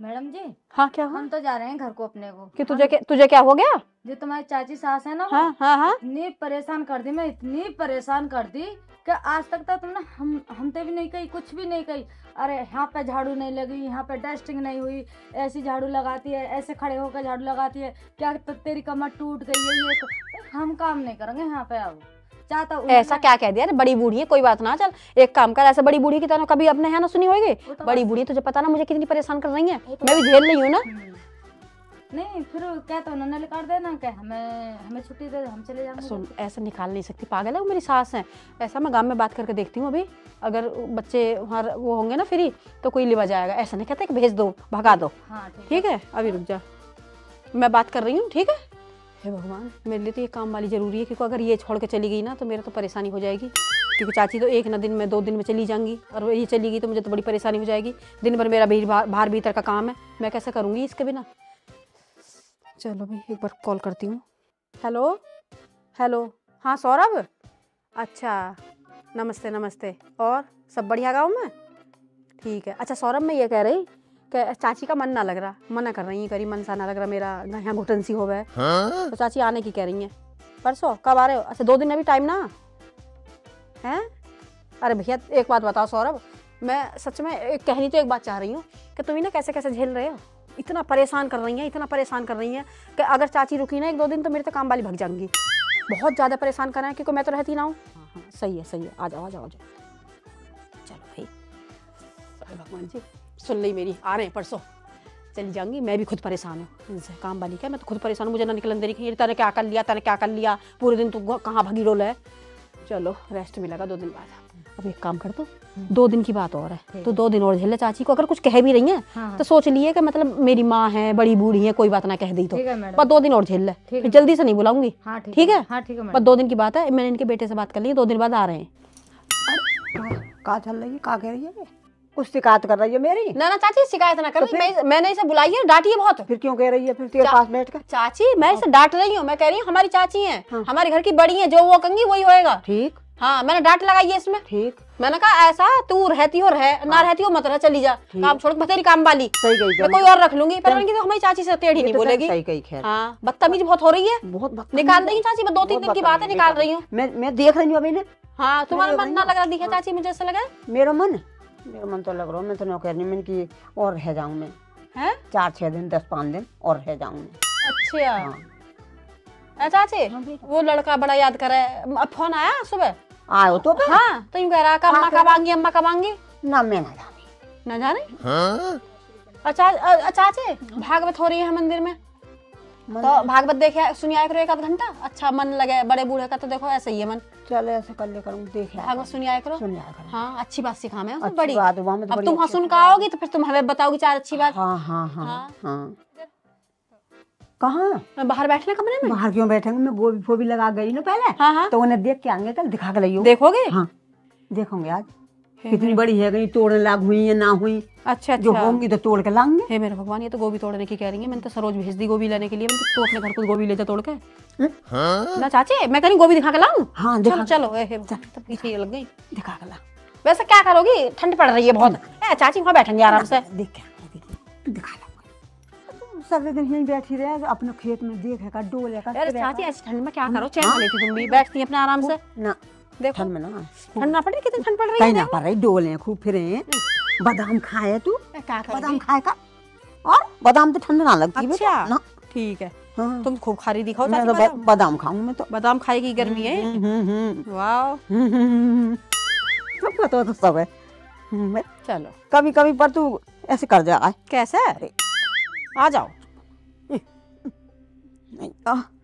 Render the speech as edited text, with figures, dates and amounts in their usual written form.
Madam जी। हाँ क्या हुआ? हम तो जा रहे हैं घर को अपने को। कि तुझे क्या हो गया? जो तुम्हारी चाची सास है ना, हाँ हाँ हाँ। इतनी परेशान कर दी, मैं इतनी परेशान कर दी कि आज तक तो तुमने हमसे भी नहीं कही, कुछ भी नहीं कही। अरे यहाँ पे झाड़ू नहीं लगी, यहाँ पे डस्टिंग नहीं हुई, ऐसी झाड़ू लगाती है, ऐसे खड़े होकर झाड़ू लगाती है, क्या तेरी कमर टूट गई है, ये तो हम काम नहीं करेंगे यहाँ पे। अब चाहता ऐसा क्या कह दिया? अरे बड़ी बूढ़ी है, कोई बात ना, चल एक काम कर, ऐसे बड़ी बूढ़ी की तरह कभी अपने है ना सुनी होगी? बड़ी बूढ़ी तुझे पता ना मुझे कितनी परेशान कर रही है, मैं भी झेल रही हूँ ना। नहीं फिर क्या तो उन्होंने निकाल देना, क्या हमें छुट्टी दे, हम चले जाएंगे। सुन, ऐसा निकाल नहीं सकती, पागल है वो, मेरी सास है। ऐसा मैं गांव में बात करके देखती हूँ, अभी अगर बच्चे वहाँ वो होंगे ना फ्री तो कोई लिवा जाएगा। ऐसा नहीं कहते कि भेज दो, भगा दो। हाँ ठीक है, अभी रुक जा, मैं बात कर रही हूँ। ठीक है, हे भगवान, मेरे लिए तो ये काम वाली जरूरी है, क्योंकि अगर ये छोड़ के चली गई ना तो मेरा तो परेशानी हो जाएगी। क्योंकि चाची तो एक ना दिन में 2 दिन में चली जाएंगी, और ये चली गई तो मुझे तो बड़ी परेशानी हो जाएगी। दिन भर मेरा बाहर भीतर का काम है, मैं कैसे करूँगी इसके बिना। चलो भाई एक बार कॉल करती हूँ। हेलो हेलो, हाँ सौरभ, अच्छा नमस्ते नमस्ते, और सब बढ़िया गाँव में? ठीक है। अच्छा सौरभ, मैं ये कह रही कि चाची का मन ना लग रहा, मना कर रही है, करी मन सा ना लग रहा मेरा, यहाँ घुटन सी हो गए। तो चाची आने की कह रही है। परसों कब आ रहे हो? अच्छा 2 दिन अभी टाइम ना है? अरे भैया एक बात बताओ सौरभ, मैं सच में कहनी तो एक बात चाह रही हूँ कि तुम ही ना कैसे कैसे झेल रहे हो, इतना परेशान कर रही हैं, इतना परेशान कर रही हैं कि अगर चाची रुकी ना 1-2 दिन तो मेरे तो काम वाली भग जाएंगी। बहुत ज़्यादा परेशान कर रहे हैं, क्योंकि मैं तो रहती ना हूँ। हाँ हाँ सही है, आ जाओ। चलो भाई, भगवान जी सुन ली मेरी, आ रहे हैं परसों, चली जाऊंगी। मैं भी खुद परेशान हूँ इनसे, काम वाली क्या, मैं तो खुद परेशान हूँ, मुझे ना निकलन दे रही। तने क्या कर लिया पूरे दिन, तू कहाँ भगी रोल है। चलो रेस्ट मिलेगा 2 दिन बाद। अब एक काम कर दो, 2 दिन की बात और है तो 2 दिन और झेल चाची को। अगर कुछ कह भी रही है तो सोच लिए कि मतलब मेरी माँ है, बड़ी बूढ़ी है, कोई बात ना कह दी तो बस 2 दिन और झेल ले, फिर जल्दी से नहीं बुलाऊंगी। ठीक है बस 2 दिन की बात है, मैंने इनके बेटे से बात कर ली, 2 दिन बाद आ रहे हैं। क्या चल रही है, क्या कह रही है? कुछ शिकायत कर रही है मेरी? ना चाची शिकायत ना कर, मैंने इसे बुलाई है, डांटी है बहुत। फिर क्यों कह रही है फिर तेरे पास बैठ कर? चाची मैं इसे डांट रही हूँ, मैं कह रही हूँ हमारी चाची है, हमारे घर की बड़ी है, जो वो कहेंगी वही होएगा। ठीक, हाँ मैंने डांट लगाई है इसमें। ठीक, मैंने कहा ऐसा तू रहती हो रह, ना रहती हो मत रह, चली जा, काम छोड़ के तेरी काम वाली। सही गई, मैं कोई और रख लूंगी, पर तो हमारी चाची से टेढ़ी नहीं बोलेगी। सही गई, खैर। हाँ बदतमीजी बहुत हो रही है, बहुत निकाल देंगी चाची, मैं 2-3 दिन की बात है, निकाल रही हूँ। मैं देख रही हूँ अभी ने। हाँ तुम्हारा मन ना लग रहा दिखा चाची, मुझे ऐसा लगा। मेरा मन तो लग रहा है, मैं तो नहीं कह रही मैंने कि और रह जाऊँ मैं, है 4-6 दिन 10-5 दिन और रह जाऊँ मैं। अच्छा चाची वो लड़का बड़ा याद करे, अब फोन आया सुबह आयो तो? हाँ तो यूँ कह रहा अम्मा कब आएंगी, अम्मा कब आएंगी? ना मैं ना जाने। अच्छा चाची भागवत हो रही है मंदिर में, तो भागवत देखे सुनिया करो 1-8 घंटा, अच्छा मन लगे, बड़े बूढ़े का तो देखो ऐसे ही है मन। चलो ऐसे कर ले करूँ, देख भागवत सुनिया करो। हाँ अच्छी बात सिखा मैं उसमें बड़ी। अब तुम सुन का आओगी तो फिर तुम हमें बताओगी 4 अच्छी बात। हाँ कहाँ? बाहर बैठने कमरे में। बाहर क्यों बैठेंगे, मैं गोभी लगा गई ना पहले। हाँ। तो उन्हें देख के आएंगे, कल दिखा के लाइयो। देखोगे? हाँ देखोगे आज कितनी बड़ी है, कहीं तोड़ने लाग हुई है ना हुई। अच्छा जो होंगी तो तोड़ के लाएंगे। हे मेरे भगवान, ये तो गोभी तोड़ने की कह रही है, मैंने तो सरोज भेज दी गोभी लेने के लिए, तो अपने घर को गोभी ले जा तोड़ के। ना चाची मैं कहीं गोभी दिखा के लाऊं? हाँ चलो पीछे लग गई, दिखा के ला। वैसे क्या करोगी, ठंड पड़ रही है बहुत। चाची वहाँ बैठेंगे आराम से, दिखा ला। सारे दिन यहीं बैठी रहे, अपने खेत में देखेगा डोलेगा। अरे चाची ऐसी ठंड में क्या करो, चैन लेती तुम भी, बैठती है अपने आराम से ना। देखो ठंड में ना, ठंड ना पड़े, कितनी ठंड पड़ रही है। कहीं ना पड़ रही, डोले खूब फिरे, बादाम खाए तू, बादाम खाए का, और बादाम तो ठंड ना लगती है। अच्छा ना ठीक है, तुम खूब खा रही दिखाओ। मैं तो बादाम खाऊंगी, मैं तो बादाम खाएगी, गर्मी है। वाह सब तो सब है। चलो कभी कभी पर तू ऐसे कर जा। कैसे? आ जाओ।